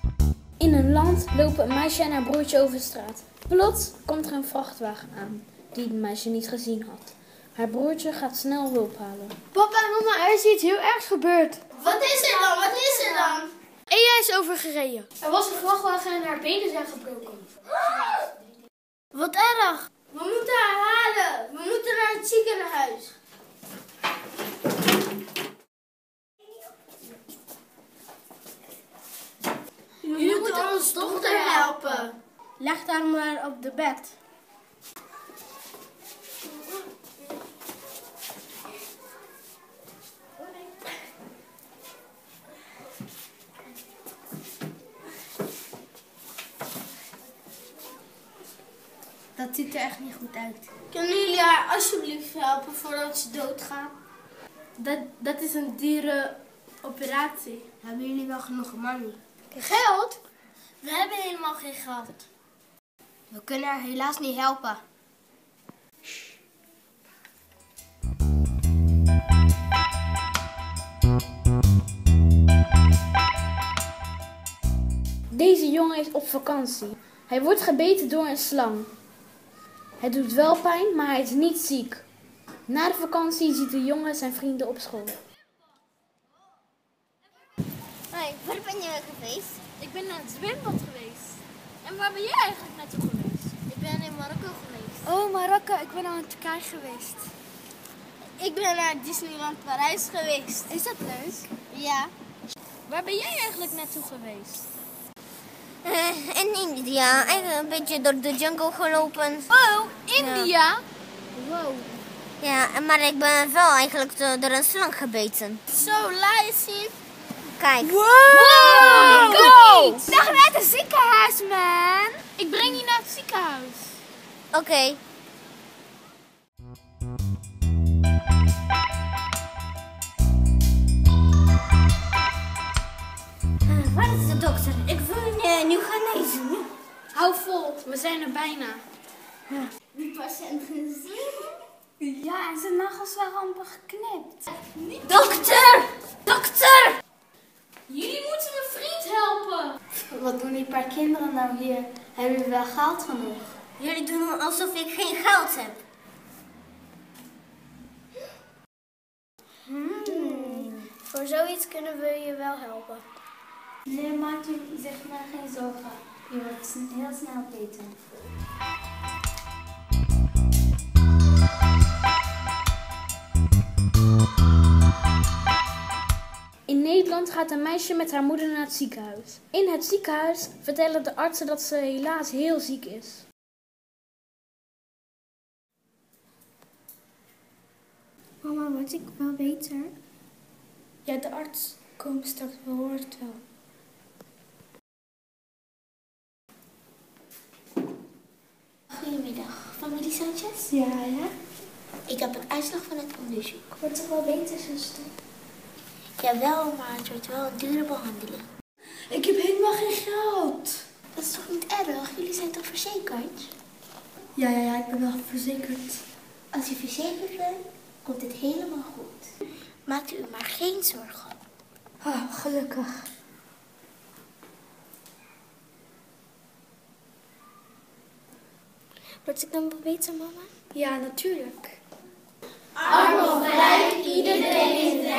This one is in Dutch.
In een land lopen een meisje en haar broertje over de straat. Plots komt er een vrachtwagen aan, die het meisje niet gezien had. Haar broertje gaat snel hulp halen. Papa en mama, er is iets heel ergs gebeurd. Wat is er dan? Wat is er dan? Ea is overgereden. Er was een vrachtwagen en haar benen zijn gebroken. Wat erg. We moeten haar halen. We moeten naar het ziekenhuis. Jullie moeten onze dochter helpen. Leg haar maar op de bed. Dat ziet er echt niet goed uit. Kunnen jullie haar alsjeblieft helpen voordat ze doodgaat? Dat is een dure operatie. Hebben jullie wel genoeg money? Geld? We hebben helemaal geen geld. We kunnen haar helaas niet helpen. Deze jongen is op vakantie. Hij wordt gebeten door een slang. Het doet wel pijn, maar hij is niet ziek. Na de vakantie ziet de jongen zijn vrienden op school. Hoi, waar ben je geweest? Ik ben naar het zwembad geweest. En waar ben jij eigenlijk naartoe geweest? Ik ben in Marokko geweest. Oh, Marokko, ik ben al in Turkije geweest. Ik ben naar Disneyland Parijs geweest. Is dat leuk? Ja. Waar ben jij eigenlijk naartoe geweest? In India, eigenlijk een beetje door de jungle gelopen. Oh, India? Wow. Ja, maar ik ben wel eigenlijk door een slang gebeten. Zo, laat je zien. Kijk. Wow! Goed! Dag naar het ziekenhuis, man. Ik breng je naar het ziekenhuis. Oké. Waar is de dokter? Ik wil je nu genezen. Hou vol, we zijn er bijna. Die patiënt gezien? Ja, en zijn nagels waren amper geknipt. Dokter! Dokter! Jullie moeten mijn vriend helpen. Wat doen die paar kinderen nou hier? Hebben jullie wel geld genoeg? Jullie doen alsof ik geen geld heb. Voor zoiets kunnen we je wel helpen. Nee, maak je zich maar geen zorgen. Je wordt heel snel beter. In Nederland gaat een meisje met haar moeder naar het ziekenhuis. In het ziekenhuis vertellen de artsen dat ze helaas heel ziek is. Mama, word ik wel beter? Ja, de arts komt straks, we horen het wel. Goedemiddag, familie Sanchez. Ja, ja. Ik heb een uitslag van het onderzoek. Wordt het wel beter, zuster? Jawel, maar het wordt wel een dure behandeling. Ik heb helemaal geen geld. Dat is toch niet erg? Jullie zijn toch verzekerd? Ja, ik ben wel verzekerd. Als u verzekerd bent, komt het helemaal goed. Maakt u maar geen zorgen. Ah, gelukkig. Word ik dan wel beter, mama? Ja, natuurlijk. Arm of rijk, iedereen is